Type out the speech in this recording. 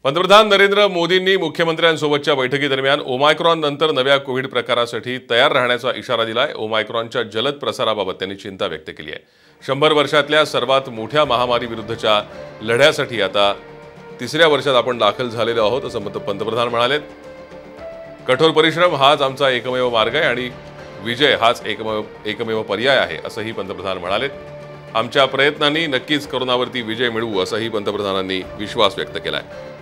पंतप्रधान नरेंद्र मोदींनी मुख्यमंत्र्यांसोबतच्या बैठकीदरम्यान ओमायक्रॉन नंतर नव्या कोविड प्रकारासाठी तयार राहण्याचा इशारा दिलाय। ओमायक्रॉनच्या जलद प्रसाराबाबत त्यांनी चिंता व्यक्त केली आहे। 100 वर्षातल्या सर्वात मोठ्या महामारीविरुद्धच्या लढ्यासाठी आता तिसऱ्या वर्षात आपण दाखल झालेलो आहोत असं पंतप्रधान म्हणाले। कठोर परिश्रम हाच आमचा एकमेव मार्ग आहे आणि विजय हाच एकमेव पर्याय आहे असंही पंतप्रधान म्हणाले। आमच्या प्रयत्नांनी नक्कीच कोरोनावरती विजय मिळवू असंही पंतप्रधानांनी विश्वास व्यक्त केलाय।